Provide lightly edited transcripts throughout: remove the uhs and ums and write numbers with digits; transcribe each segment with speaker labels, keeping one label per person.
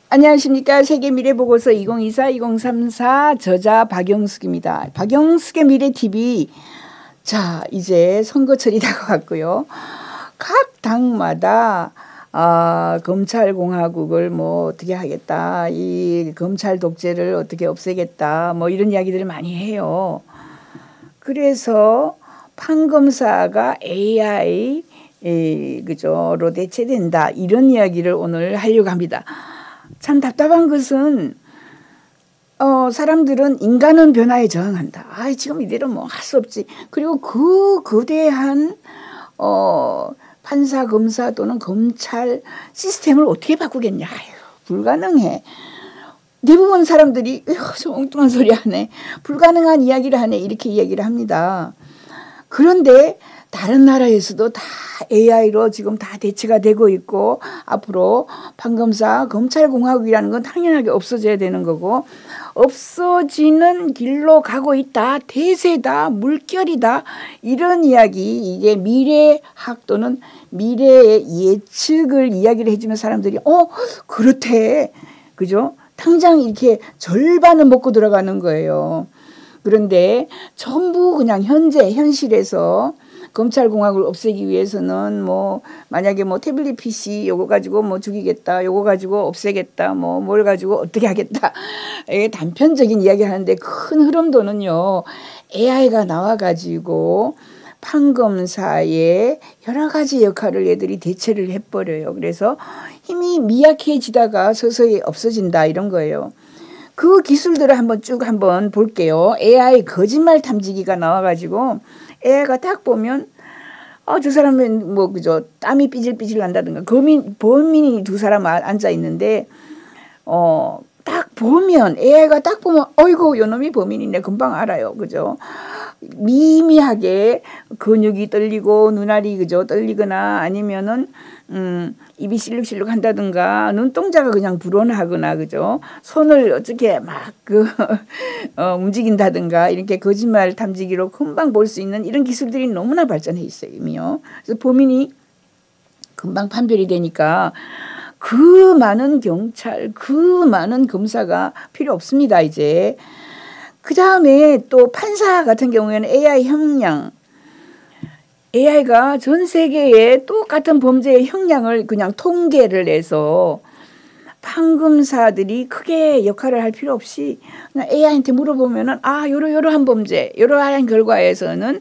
Speaker 1: 안녕하십니까. 세계미래보고서 2024-2034 저자 박영숙입니다. 박영숙의 미래TV. 자, 이제 선거철이 다가왔고요. 각 당마다 검찰공화국을 뭐 어떻게 하겠다, 이 검찰 독재를 어떻게 없애겠다, 뭐 이런 이야기들을 많이 해요. 그래서 판검사가 AI 그죠로 대체된다, 이런 이야기를 오늘 하려고 합니다. 참 답답한 것은 사람들은 인간은 변화에 저항한다. 지금 이대로 뭐 할 수 없지. 그리고 그 거대한 판사, 검사 또는 검찰 시스템을 어떻게 바꾸겠냐. 불가능해. 대부분 사람들이 저 엉뚱한 소리 하네, 불가능한 이야기를 하네, 이렇게 이야기를 합니다. 그런데 다른 나라에서도 다 AI로 지금 다 대체가 되고 있고, 앞으로 판검사 검찰공화국이라는 건 당연하게 없어져야 되는 거고, 없어지는 길로 가고 있다, 대세다, 물결이다, 이런 이야기, 이게 미래학 또는 미래의 예측을 이야기를 해주면 사람들이 그렇대, 그죠? 당장 이렇게 절반은 먹고 들어가는 거예요. 그런데 전부 그냥 현실에서 검찰공화국을 없애기 위해서는 뭐 만약에 뭐 태블릿 PC 요거 가지고 뭐 죽이겠다, 요거 가지고 없애겠다, 뭐 뭘 가지고 어떻게 하겠다, 이게 단편적인 이야기 하는데, 큰 흐름도는요, AI가 나와가지고 판검사의 여러 가지 역할을 얘들이 대체를 해버려요. 그래서 힘이 미약해지다가 서서히 없어진다, 이런 거예요. 그 기술들을 한번 볼게요. AI 거짓말 탐지기가 나와가지고 AI가 딱 보면 저 사람은 뭐 그죠, 땀이 삐질삐질 난다든가, 범인이 두 사람 앉아 있는데 딱 보면, AI가 딱 보면 어이구 요놈이 범인이네, 금방 알아요, 그죠? 미미하게 근육이 떨리고 눈알이 그죠 떨리거나, 아니면은 입이 실룩실룩 한다든가, 눈동자가 그냥 불온하거나, 그죠? 손을 어떻게 막 움직인다든가, 이렇게 거짓말 탐지기로 금방 볼 수 있는 이런 기술들이 너무나 발전해 있어요, 이미요. 그래서 범인이 금방 판별이 되니까 그 많은 경찰, 그 많은 검사가 필요 없습니다, 이제. 그 다음에 또 판사 같은 경우에는 AI 형량, AI가 전 세계의 똑같은 범죄의 형량을 그냥 통계를 해서 판검사들이 크게 역할을 할 필요 없이 그냥 AI한테 물어보면은 요러한 범죄, 요러한 결과에서는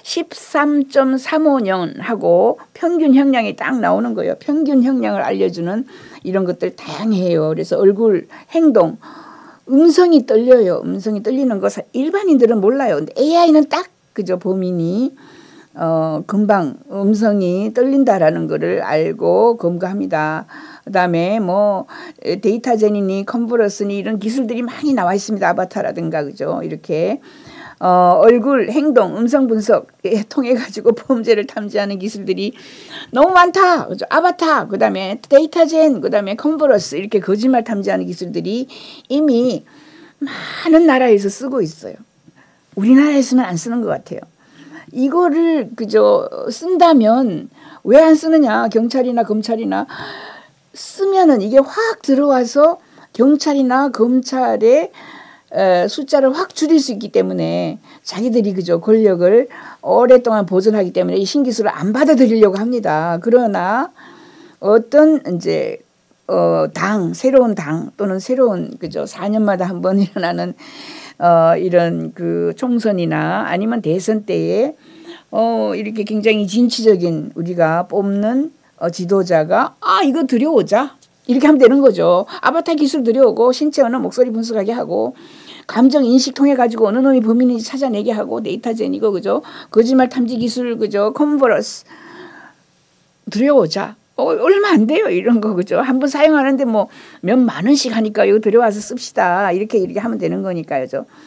Speaker 1: 13.350 하고 평균 형량이 딱 나오는 거예요. 평균 형량을 알려주는 이런 것들 다양해요. 그래서 얼굴, 행동, 음성이 떨려요. 음성이 떨리는 거 일반인들은 몰라요. 근데 AI는 딱 그죠, 범인이 금방 음성이 떨린다라는 거를 알고 검거합니다. 그다음에 뭐 데이터제니니 컨버러스니 이런 기술들이 많이 나와 있습니다. 아바타라든가, 그죠? 이렇게 얼굴, 행동, 음성 분석에 통해 가지고 범죄를 탐지하는 기술들이 너무 많다, 그죠? 아바타, 그다음에 데이터젠, 그다음에 컨버러스, 이렇게 거짓말 탐지하는 기술들이 이미 많은 나라에서 쓰고 있어요. 우리나라에서는 안 쓰는 것 같아요. 이거를 그저 쓴다면 왜 안 쓰느냐? 경찰이나 검찰이나 쓰면은 이게 확 들어와서 경찰이나 검찰의 숫자를 확 줄일 수 있기 때문에, 자기들이 그저 권력을 오랫동안 보존하기 때문에 이 신기술을 안 받아들이려고 합니다. 그러나 어떤 이제 새로운 당 또는 새로운 그저 4년마다 한 번 일어나는 이런 그 총선이나 아니면 대선 때에 이렇게 굉장히 진취적인 우리가 뽑는 지도자가 이거 들여오자, 이렇게 하면 되는 거죠. 아바타 기술 들여오고 신체 언어 목소리 분석하게 하고 감정 인식 통해 가지고 어느 놈이 범인인지 찾아내게 하고, 데이터제니고, 그죠? 거짓말 탐지 기술, 그죠? 컨버러스 들여오자. 얼마 안 돼요, 이런 거, 그죠? 한번 사용하는데 뭐 몇만 원씩 하니까 이거 들여와서 씁시다, 이렇게 하면 되는 거니까요.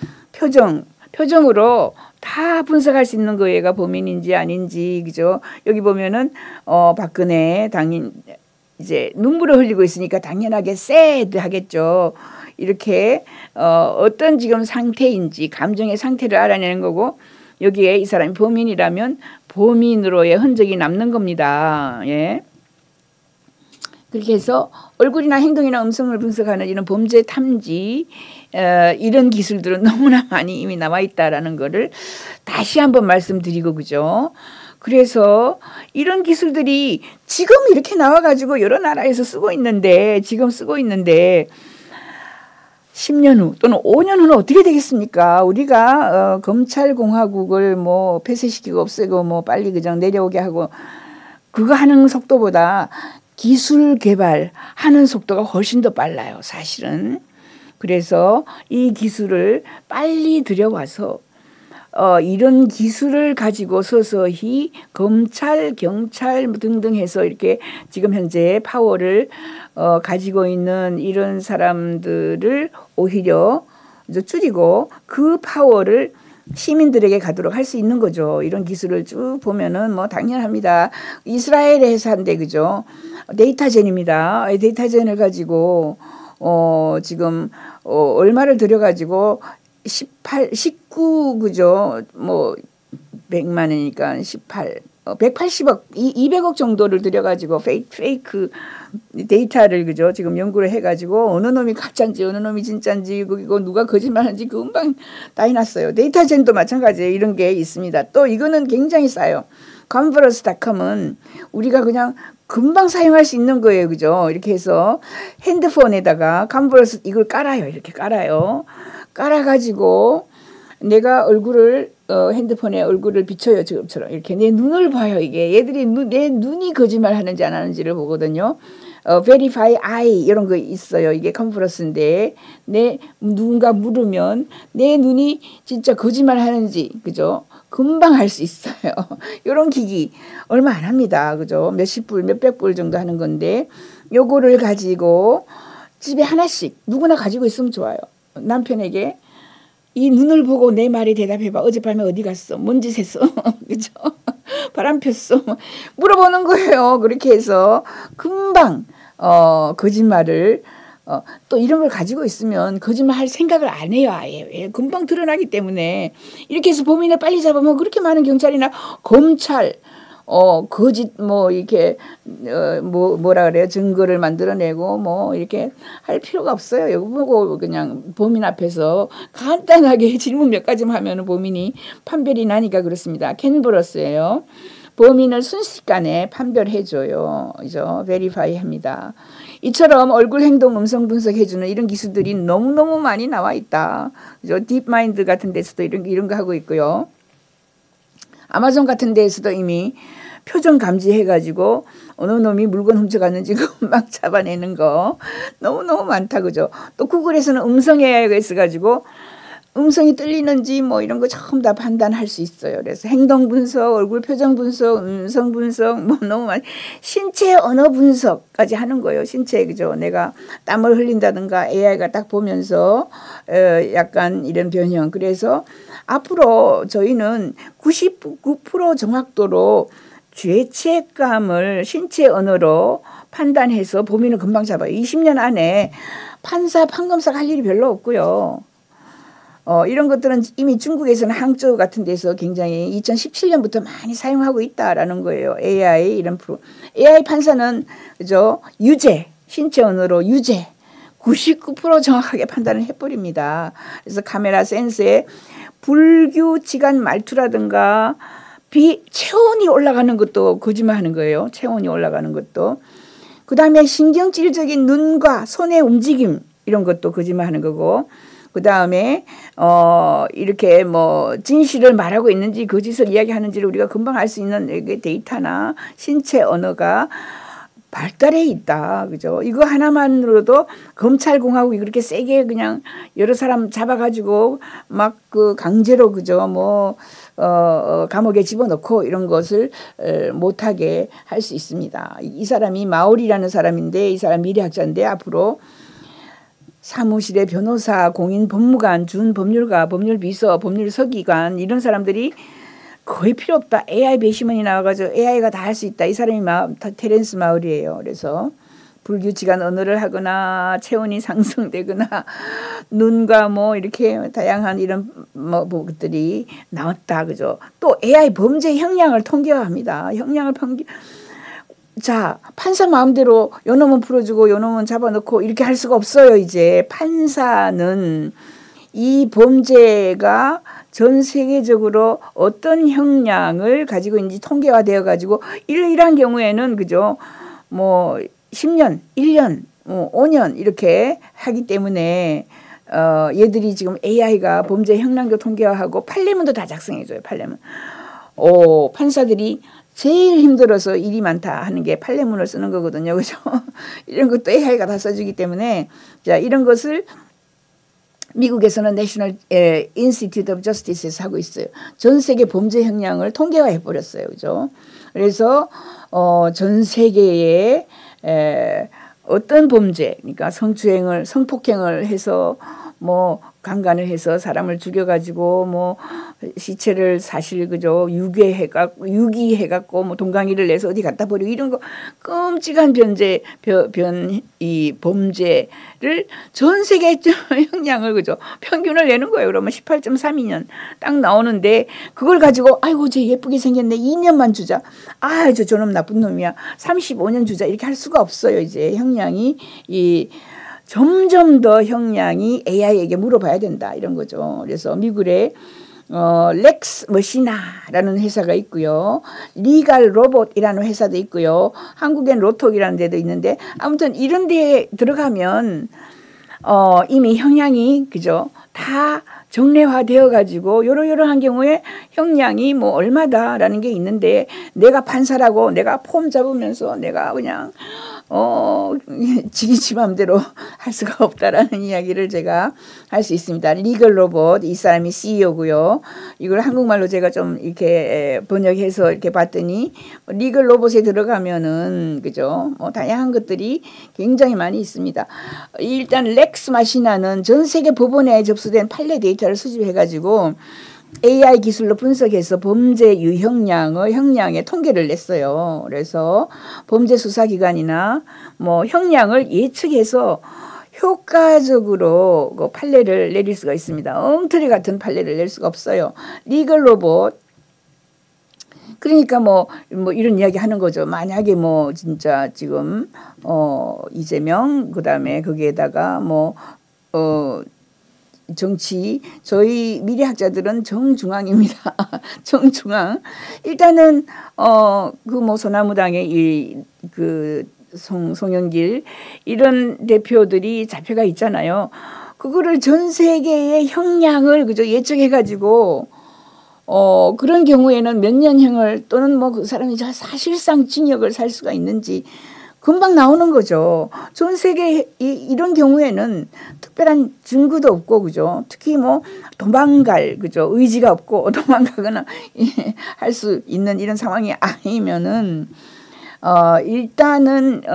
Speaker 1: 표정으로 다 분석할 수 있는 거예요. 얘가 범인인지 아닌지, 그죠? 여기 보면은 박근혜 당인 이제 눈물을 흘리고 있으니까 당연하게 sad 하겠죠. 이렇게 어떤 지금 상태인지 감정의 상태를 알아내는 거고, 여기에 이 사람이 범인이라면 범인으로의 흔적이 남는 겁니다. 예. 그렇게 해서 얼굴이나 행동이나 음성을 분석하는 이런 범죄 탐지 이런 기술들은 너무나 많이 이미 나와 있다라는 거를 다시 한번 말씀드리고 그죠. 그래서 이런 기술들이 지금 이렇게 나와가지고 여러 나라에서 지금 쓰고 있는데 10년 후 또는 5년 후는 어떻게 되겠습니까? 우리가 검찰공화국을 뭐 폐쇄시키고 없애고 뭐 빨리 그냥 내려오게 하고 그거 하는 속도보다 기술 개발하는 속도가 훨씬 더 빨라요, 사실은. 그래서 이 기술을 빨리 들여와서 이런 기술을 가지고 서서히 검찰, 경찰 등등 해서 이렇게 지금 현재 파워를 가지고 있는 이런 사람들을 오히려 줄이고 그 파워를 시민들에게 가도록 할 수 있는 거죠. 이런 기술을 쭉 보면은 뭐 당연합니다. 이스라엘의 회사인데 그죠. 데이터젠입니다. 데이터젠을 가지고 지금 얼마를 들여가지고 19 그죠. 뭐 100만 원이니까 18 180억 200억 정도를 들여가지고 페이크 데이터를 그죠. 지금 연구를 해가지고 어느 놈이 가짜인지 어느 놈이 진짜인지 그리고 누가 거짓말하는지 금방 다 해놨어요. 데이터젠도 마찬가지예요. 이런 게 있습니다. 또 이거는 굉장히 싸요. converse.com은 우리가 그냥 금방 사용할 수 있는 거예요. 그죠? 이렇게 해서 핸드폰에다가 converse 이걸 깔아요. 이렇게 깔아요. 깔아가지고 내가 얼굴을 핸드폰에 얼굴을 비춰요. 지금처럼 이렇게 내 눈을 봐요. 이게 얘들이 내 눈이 거짓말 하는지 안 하는지를 보거든요. verify eye 이런 거 있어요. 이게 컨퍼런스인데 누군가 물으면 내 눈이 진짜 거짓말 하는지 그죠? 금방 할 수 있어요. 이런 기기 얼마 안 합니다. 그죠? 몇십 불, 몇백 불 정도 하는 건데 요거를 가지고 집에 하나씩 누구나 가지고 있으면 좋아요. 남편에게 이 눈을 보고 내 말에 대답해봐. 어젯밤에 어디 갔어? 뭔 짓 했어? 그죠? 바람 폈어? 물어보는 거예요. 그렇게 해서 금방 거짓말을 또 이런 걸 가지고 있으면 거짓말 할 생각을 안 해요. 아예 금방 드러나기 때문에 이렇게 해서 범인을 빨리 잡으면 그렇게 많은 경찰이나 검찰 거짓 뭐 이렇게 뭐라 그래요 증거를 만들어내고 뭐 이렇게 할 필요가 없어요. 이거 보고 그냥 범인 앞에서 간단하게 질문 몇 가지만 하면은 범인이 판별이 나니까 그렇습니다. 캔버러스예요. 범인을 순식간에 판별해줘요. 그죠? 베리파이 합니다. 이처럼 얼굴 행동 음성 분석해주는 이런 기술들이 너무너무 많이 나와 있다. 그죠? 딥마인드 같은 데서도 이런 거 하고 있고요. 아마존 같은 데에서도 이미 표정 감지해가지고 어느 놈이 물건 훔쳐갔는지 금방 잡아내는 거 너무너무 많다. 그죠? 또 구글에서는 음성 AI가 있어가지고 음성이 들리는지 뭐 이런 거 전부 다 판단할 수 있어요. 그래서 행동 분석, 얼굴 표정 분석, 음성 분석 뭐 너무 많이 신체 언어 분석까지 하는 거예요. 신체 그죠? 내가 땀을 흘린다든가 AI가 딱 보면서 약간 이런 변형. 그래서 앞으로 저희는 99% 정확도로 죄책감을 신체 언어로 판단해서 범인을 금방 잡아요. 20년 안에 판사, 판검사가 할 일이 별로 없고요. 이런 것들은 이미 중국에서는 항저우 같은 데서 굉장히 2017년부터 많이 사용하고 있다라는 거예요. AI 이런 프로. AI 판사는 그죠? 유죄, 신체 언어로 유죄. 99% 정확하게 판단을 해버립니다. 그래서 카메라 센서에 불규칙한 말투라든가 체온이 올라가는 것도 거짓말하는 거예요. 체온이 올라가는 것도. 그 다음에 신경질적인 눈과 손의 움직임 이런 것도 거짓말하는 거고. 그 다음에 이렇게 뭐 진실을 말하고 있는지 거짓을 이야기하는지를 우리가 금방 알 수 있는 데이터나 신체 언어가 발달해 있다. 그죠? 이거 하나만으로도 검찰공화국이 그렇게 세게 그냥 여러 사람 잡아가지고 막 그 강제로 그죠? 뭐 감옥에 집어넣고 이런 것을 못하게 할 수 있습니다. 이 사람이 마울이라는 사람인데 이 사람 미래학자인데 앞으로 사무실의 변호사, 공인 법무관, 준법률가, 법률비서, 법률서기관 이런 사람들이 거의 필요 없다. AI 배심원이 나와가지고 AI가 다 할 수 있다. 이 사람이 테렌스 마울이에요. 그래서 불규칙한 언어를 하거나 체온이 상승되거나 눈과 뭐 이렇게 다양한 이런 뭐 것들이 나왔다. 그죠? 또 AI 범죄 형량을 통계화합니다. 형량을 자, 판사 마음대로 요 놈은 풀어주고 요 놈은 잡아놓고 이렇게 할 수가 없어요. 이제 판사는 이 범죄가 전 세계적으로 어떤 형량을 가지고 있는지 통계화되어 가지고 이러한 경우에는 그죠, 뭐 10년, 1년, 5년 이렇게 하기 때문에 얘들이 지금 AI가 범죄 형량도 통계화하고 판례문도 다 작성해줘요. 판례문. 판사들이 제일 힘들어서 일이 많다 하는 게 판례문을 쓰는 거거든요. 그죠? 이런 것도 AI가 다 써주기 때문에 자, 이런 것을 미국에서는 National Institute of Justice에서 하고 있어요. 전 세계 범죄 형량을 통계화해 버렸어요. 그죠? 그래서 전 세계에 어떤 범죄, 그러니까 성폭행을 해서 뭐 강간을 해서 사람을 죽여가지고 뭐 시체를 사실 그죠 유기해갖고 뭐 동강이를 내서 어디 갖다 버리고 이런 거 끔찍한 이 범죄를 전 세계 형량을 그죠 평균을 내는 거예요. 그러면 18.32년 딱 나오는데 그걸 가지고 아이고 쟤 예쁘게 생겼네 2년만 주자. 저놈 나쁜 놈이야 35년 주자 이렇게 할 수가 없어요. 이제 형량이 점점 더 형량이 AI에게 물어봐야 된다 이런 거죠. 그래서 미국의 렉스 머시나라는 회사가 있고요. 리갈 로봇이라는 회사도 있고요. 한국엔 로톡이라는 데도 있는데 아무튼 이런 데에 들어가면 이미 형량이 그죠 다 정례화되어 가지고 요러요러한 경우에 형량이 뭐 얼마다라는 게 있는데 내가 판사라고 내가 폼 잡으면서 내가 그냥 지 맘대로 할 수가 없다라는 이야기를 제가 할 수 있습니다. 리걸 로봇 이 사람이 CEO고요. 이걸 한국말로 제가 좀 이렇게 번역해서 이렇게 봤더니 리걸 로봇에 들어가면은 그죠? 다양한 것들이 굉장히 많이 있습니다. 일단 렉스 마시나는 전 세계 법원에 접수된 판례 데이터를 수집해가지고 AI 기술로 분석해서 범죄 형량의 통계를 냈어요. 그래서 범죄 수사기관이나 뭐 형량을 예측해서 효과적으로 그 판례를 내릴 수가 있습니다. 엉터리 같은 판례를 낼 수가 없어요. 리걸 로봇. 그러니까 뭐 이런 이야기 하는 거죠. 만약에 뭐 진짜 지금 이재명 그다음에 거기에다가 정치 저희 미래학자들은 정중앙입니다. 정중앙. 일단은 소나무당의 송영길 이런 대표들이 잡혀가 있잖아요. 그거를 전 세계의 형량을 그저 예측해 가지고 그런 경우에는 몇 년형을 또는 뭐 그 사람이 사실상 징역을 살 수가 있는지 금방 나오는 거죠. 전 세계 이런 경우에는 특별한 증거도 없고 그죠. 특히 뭐 도망갈 그죠 의지가 없고 도망가거나 할 수 있는 이런 상황이 아니면은 일단은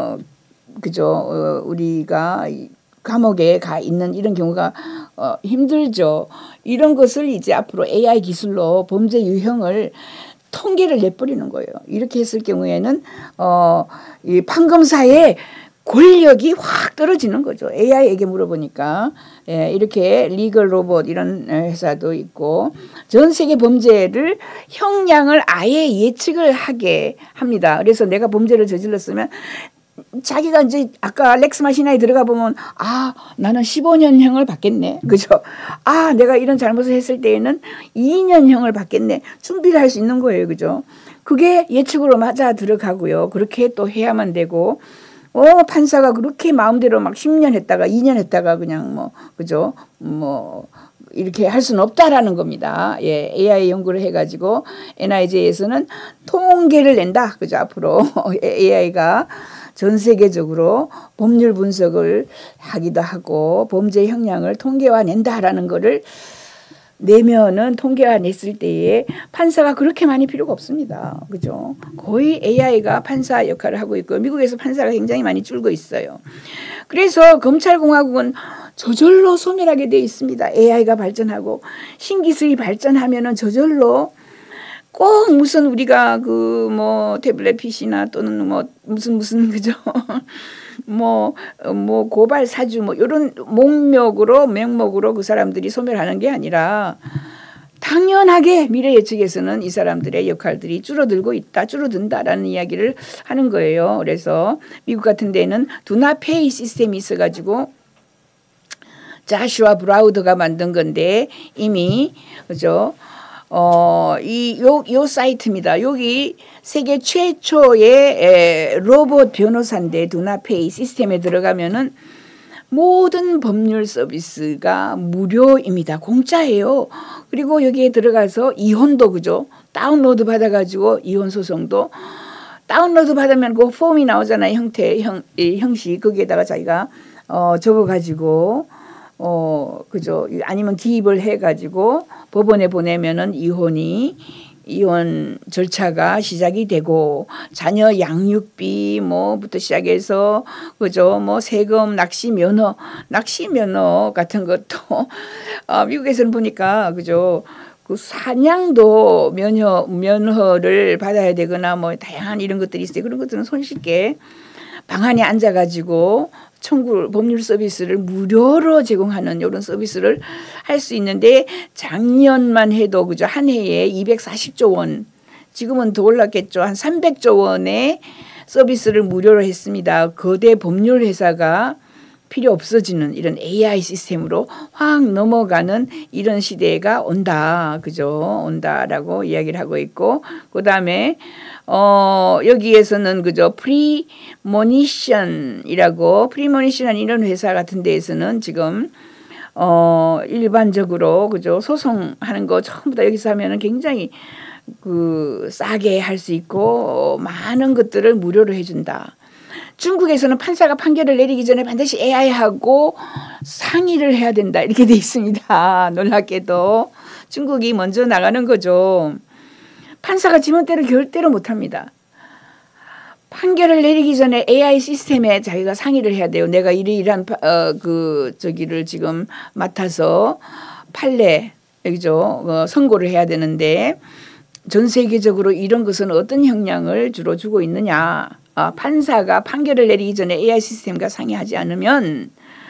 Speaker 1: 그죠 우리가 감옥에 가 있는 이런 경우가 힘들죠. 이런 것을 이제 앞으로 AI 기술로 범죄 유형을 통계를 내버리는 거예요. 이렇게 했을 경우에는 이 판검사의 권력이 확 떨어지는 거죠. AI에게 물어보니까 이렇게 리걸 로봇 이런 회사도 있고 전 세계 범죄를 형량을 아예 예측을 하게 합니다. 그래서 내가 범죄를 저질렀으면 자기가 이제 아까 렉스 마시나에 들어가 보면 나는 15년형을 받겠네. 그죠? 내가 이런 잘못을 했을 때에는 2년형을 받겠네. 준비를 할 수 있는 거예요. 그죠? 그게 예측으로 맞아 들어가고요. 그렇게 또 해야만 되고 판사가 그렇게 마음대로 막 10년 했다가 2년 했다가 그냥 그죠? 이렇게 할 수는 없다라는 겁니다. AI 연구를 해가지고 NIJ에서는 통계를 낸다. 그죠? 앞으로 AI가 전 세계적으로 법률 분석을 하기도 하고 범죄 형량을 통계화 낸다라는 거를 내면은 통계화 냈을 때에 판사가 그렇게 많이 필요가 없습니다. 그죠? 거의 AI가 판사 역할을 하고 있고 미국에서 판사가 굉장히 많이 줄고 있어요. 그래서 검찰공화국은 저절로 소멸하게 돼 있습니다. AI가 발전하고 신기술이 발전하면은 저절로 꼭 무슨 우리가 태블릿 PC나 또는 무슨 그죠? 고발 사주 이런 명목으로 그 사람들이 소멸하는 게 아니라 다 당연하게 미래 예측에서는 이 사람들의 역할들이 줄어들고 있다, 줄어든다라는 이야기를 하는 거예요. 그래서 미국 같은 데는 두나페이 시스템이 있어가지고 자슈아 브라우더가 만든 건데 이미 그죠? 요 사이트입니다. 여기 세계 최초의 로봇 변호사인데 두나페이 시스템에 들어가면은 모든 법률 서비스가 무료입니다. 공짜예요. 그리고 여기에 들어가서 이혼도 그죠? 다운로드 받아가지고 이혼 소송도 다운로드 받으면 그 폼이 나오잖아요. 형식 거기에다가 자기가 적어가지고 그죠? 아니면 기입을 해가지고 법원에 보내면은 이혼 절차가 시작이 되고 자녀 양육비 뭐부터 시작해서 그죠? 뭐 세금 낚시 면허 같은 것도 미국에서는 보니까 그죠? 그 사냥도 면허를 받아야 되거나 뭐 다양한 이런 것들이 있어요. 그런 것들은 손쉽게 방 안에 앉아가지고 법률 서비스를 무료로 제공하는 이런 서비스를 할 수 있는데 작년만 해도 그죠 한 해에 240조 원 지금은 더 올랐겠죠 한 300조 원의 서비스를 무료로 했습니다. 거대 법률 회사가 필요 없어지는 이런 AI 시스템으로 확 넘어가는 이런 시대가 온다 그죠 온다라고 이야기를 하고 있고 그 다음에 여기에서는 그죠 프리모니션이라고 프리모니션 이런 회사 같은 데에서는 지금 일반적으로 그죠 소송하는 거 전부 다 여기서 하면은 굉장히 그 싸게 할 수 있고 많은 것들을 무료로 해준다. 중국에서는 판사가 판결을 내리기 전에 반드시 AI하고 상의를 해야 된다 이렇게 돼 있습니다. 놀랍게도 중국이 먼저 나가는 거죠. 판사가 지멋대로 결대로 못합니다. 판결을 내리기 전에 AI 시스템에 자기가 상의를 해야 돼요. 내가 이러이러한 저기를 지금 맡아서 판례 여기죠 선고를 해야 되는데 전 세계적으로 이런 것은 어떤 영향을 주로 주고 있느냐. 판사가 판결을 내리기 전에 AI 시스템과 상의하지 않으면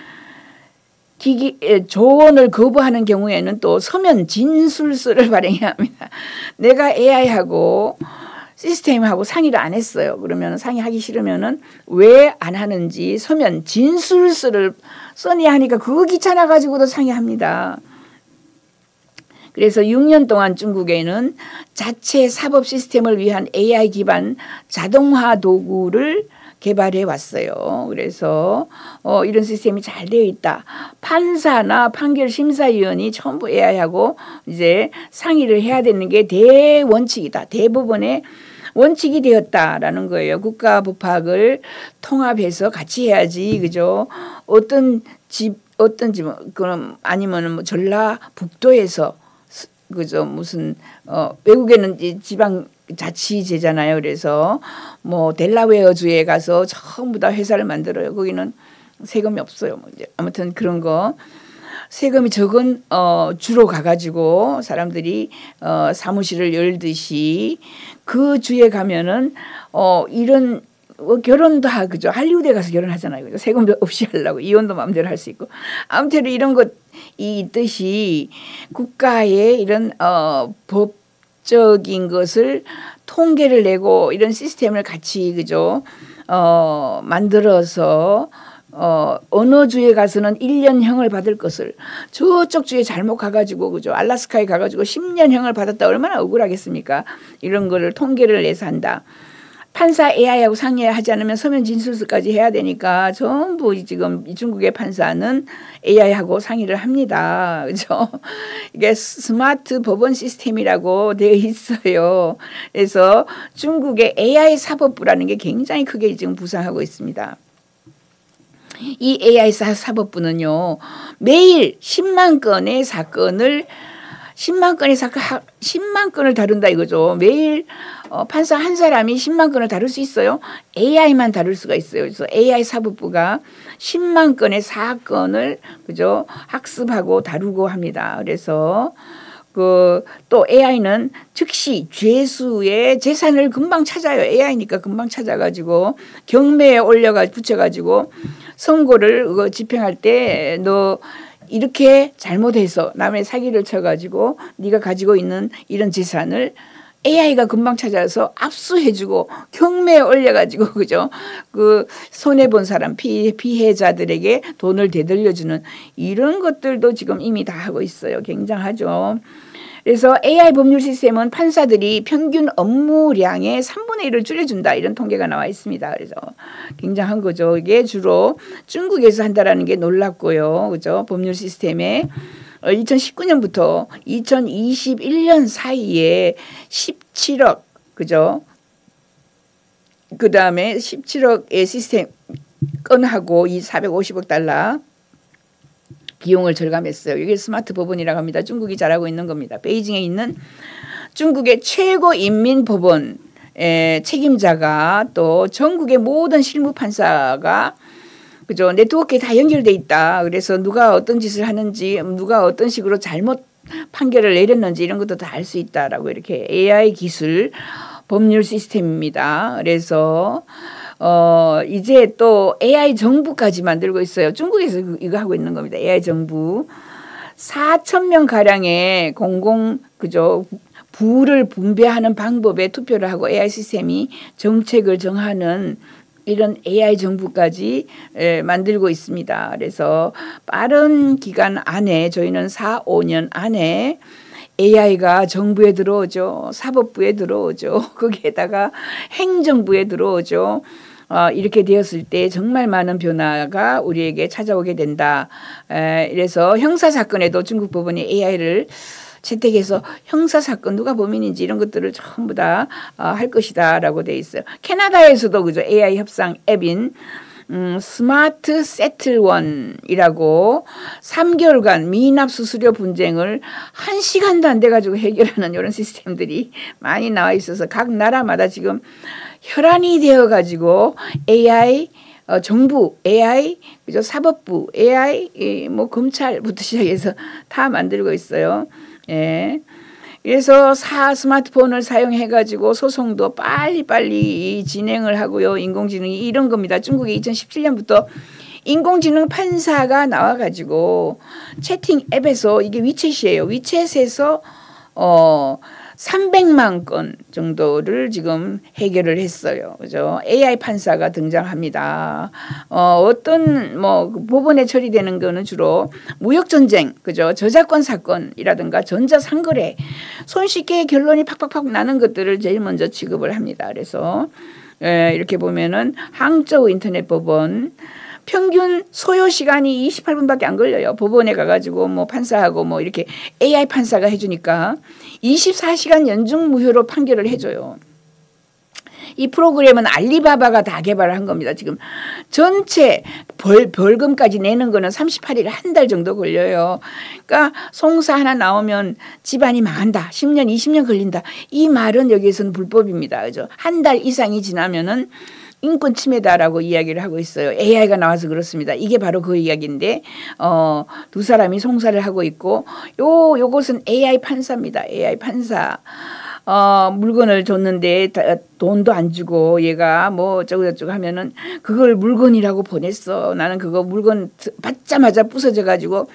Speaker 1: 조언을 거부하는 경우에는 또 서면 진술서를 발행해야 합니다. 내가 AI하고 시스템하고 상의를 안 했어요. 그러면 상의하기 싫으면은 왜 안 하는지 서면 진술서를 써내야 하니까 그거 귀찮아 가지고도 상의합니다. 그래서 6년 동안 중국에는 자체 사법 시스템을 위한 AI 기반 자동화 도구를 개발해 왔어요. 그래서 이런 시스템이 잘 되어 있다. 판사나 판결 심사위원이 전부 AI하고 이제 상의를 해야 되는 게 대원칙이다. 대법원의 원칙이 되었다라는 거예요. 국가법학을 통합해서 같이 해야지, 그죠? 어떤 집 그럼 아니면은 뭐 전라북도에서 그죠 무슨 외국에는 이제 지방 자치제잖아요. 그래서 뭐 델라웨어 주에 가서 전부 다 회사를 만들어요. 거기는 세금이 없어요. 뭐 이제 아무튼 그런 거 세금이 적은 주로 가가지고 사람들이 사무실을 열듯이 그 주에 가면은 이런 결혼도 그죠 할리우드에 가서 결혼하잖아요. 그죠? 세금 없이 하려고 이혼도 마음대로 할 수 있고 아무튼 이런 것이 있듯이 국가의 이런 법적인 것을 통계를 내고 이런 시스템을 같이 그죠 만들어서 어느 주에 가서는 1년형을 받을 것을 저쪽 주에 잘못 가가지고 그죠 알라스카에 가가지고 10년형을 받았다 얼마나 억울하겠습니까? 이런 거를 통계를 내서 한다. 판사 AI하고 상의하지 않으면 서면 진술서까지 해야 되니까 전부 지금 중국의 판사는 AI하고 상의를 합니다. 그죠? 이게 스마트 법원 시스템이라고 되어 있어요. 그래서 중국의 AI 사법부라는 게 굉장히 크게 지금 부상하고 있습니다. 이 AI 사법부는요, 매일 10만 건의 사건을 10만 건을 다룬다 이거죠. 매일 판사 한 사람이 10만 건을 다룰 수 있어요. AI만 다룰 수가 있어요. 그래서 AI 사법부가 10만 건의 사건을 그죠 학습하고 다루고 합니다. 그래서 또 AI는 즉시 죄수의 재산을 금방 찾아요. AI니까 금방 찾아가지고 경매에 붙여가지고 선고를 집행할 때 너 이렇게 잘못해서 남의 사기를 쳐가지고 네가 가지고 있는 이런 재산을 AI가 금방 찾아서 압수해주고 경매에 올려가지고 그죠? 그 손해본 사람 피해자들에게 돈을 되돌려주는 이런 것들도 지금 이미 다 하고 있어요. 굉장하죠. 그래서 AI 법률 시스템은 판사들이 평균 업무량의 3분의 1을 줄여준다 이런 통계가 나와 있습니다. 그래서 굉장한 거죠. 이게 주로 중국에서 한다라는 게 놀랍고요. 그죠? 법률 시스템에 2019년부터 2021년 사이에 17억, 그죠? 그 다음에 17억의 시스템 건하고 이 450억 달러 비용을 절감했어요. 이게 스마트 법원이라고 합니다. 중국이 잘하고 있는 겁니다. 베이징에 있는 중국의 최고 인민법원 책임자가 또 전국의 모든 실무판사가 그죠? 네트워크에 다 연결돼 있다. 그래서 누가 어떤 짓을 하는지, 누가 어떤 식으로 잘못 판결을 내렸는지 이런 것도 다 알 수 있다라고 이렇게 AI 기술 법률 시스템입니다. 그래서 이제 또 AI 정부까지 만들고 있어요. 중국에서 이거 하고 있는 겁니다. AI 정부 4,000명 가량의 그죠? 부를 분배하는 방법에 투표를 하고 AI 시스템이 정책을 정하는 이런 AI 정부까지 만들고 있습니다. 그래서 빠른 기간 안에 저희는 4, 5년 안에 AI가 정부에 들어오죠. 사법부에 들어오죠. 거기에다가 행정부에 들어오죠. 이렇게 되었을 때 정말 많은 변화가 우리에게 찾아오게 된다. 이래서 형사사건에도 중국 법원이 AI를 채택해서 형사사건 누가 범인인지 이런 것들을 전부 다 할 것이다 라고 돼 있어요. 캐나다에서도 그죠. AI 협상 앱인 스마트 세틀원이라고 3개월간 미납 수수료 분쟁을 1시간도 안 돼가지고 해결하는 이런 시스템들이 많이 나와 있어서 각 나라마다 지금 혈안이 되어가지고 AI 정부, AI, 그죠? 사법부, AI, 뭐 검찰부터 시작해서 다 만들고 있어요. 예. 그래서 스마트폰을 사용해가지고 소송도 빨리빨리 진행을 하고요. 인공지능이 이런 겁니다. 중국이 2017년부터 인공지능 판사가 나와가지고 채팅 앱에서 이게 위챗이에요. 위챗에서 300만 건 정도를 지금 해결을 했어요. 그죠? AI 판사가 등장합니다. 어떤 법원에 처리되는 거는 주로 무역 전쟁, 그죠? 저작권 사건이라든가 전자상거래, 손쉽게 결론이 팍팍팍 나는 것들을 제일 먼저 취급을 합니다. 그래서 이렇게 보면은 항저우 인터넷 법원 평균 소요 시간이 28분밖에 안 걸려요. 법원에 가가지고 뭐 판사하고 뭐 이렇게 AI 판사가 해주니까 24시간 연중 무효로 판결을 해줘요. 이 프로그램은 알리바바가 다 개발을 한 겁니다. 지금 전체 벌금까지 내는 거는 38일 한 달 정도 걸려요. 그러니까 송사 하나 나오면 집안이 망한다. 10년, 20년 걸린다. 이 말은 여기에서는 불법입니다. 그죠? 한 달 이상이 지나면은 인권 침해다라고 이야기를 하고 있어요. AI가 나와서 그렇습니다. 이게 바로 그 이야기인데 두 사람이 송사를 하고 있고 요것은 AI 판사입니다. AI 판사. 물건을 줬는데 돈도 안 주고 얘가 뭐 저쩌고 하면은 그걸 물건이라고 보냈어. 나는 그거 물건 받자마자 부서져 가지고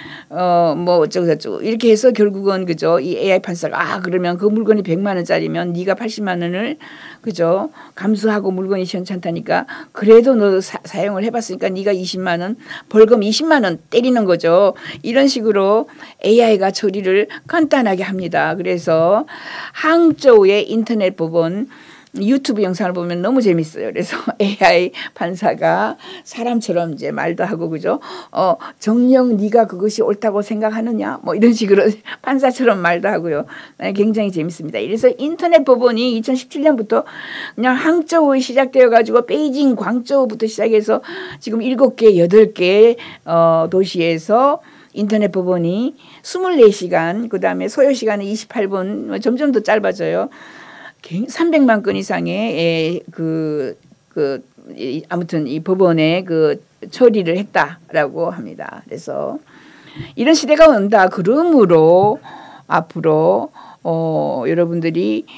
Speaker 1: 뭐 어쩌고 이렇게 해서 결국은 그죠. 이 AI 판사가 그러면 그 물건이 100만 원짜리면 네가 80만 원을 그죠. 감수하고 물건이 시원찮다니까 그래도 너 사용을 해봤으니까 네가 20만 원 벌금 20만 원 때리는 거죠. 이런 식으로 AI가 처리를 간단하게 합니다. 그래서 항저우의 인터넷 법원 유튜브 영상을 보면 너무 재밌어요. 그래서 AI 판사가 사람처럼 이제 말도 하고 그죠? 정녕 네가 그것이 옳다고 생각하느냐? 뭐 이런 식으로 판사처럼 말도 하고요. 굉장히 재밌습니다. 그래서 인터넷 법원이 2017년부터 그냥 항저우에 시작되어 가지고 베이징, 광저우부터 시작해서 지금 7개, 8개 도시에서 인터넷 법원이 24시간, 그다음에 소요 시간은 28분, 점점 더 짧아져요. 300만 건 이상의 아무튼 이 법원에 그 처리를 했다라고 합니다. 그래서 이런 시대가 온다. 그러므로 앞으로 여러분들이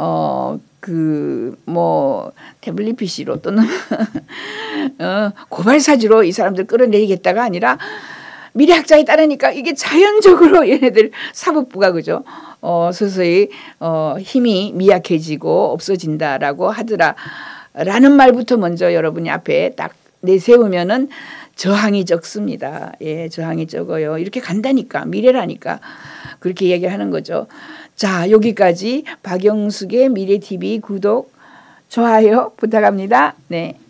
Speaker 1: 태블릿 PC로 또는 고발 사주로 이 사람들 끌어내리겠다가 아니라 미래학자에 따르니까 이게 자연적으로 얘네들 사법부가 그죠? 서서히 힘이 미약해지고 없어진다라고 하더라. 라는 말부터 먼저 여러분이 앞에 딱 내세우면은 저항이 적습니다. 예, 저항이 적어요. 이렇게 간다니까, 미래라니까. 그렇게 얘기하는 거죠. 자, 여기까지 박영숙의 미래TV 구독, 좋아요 부탁합니다. 네.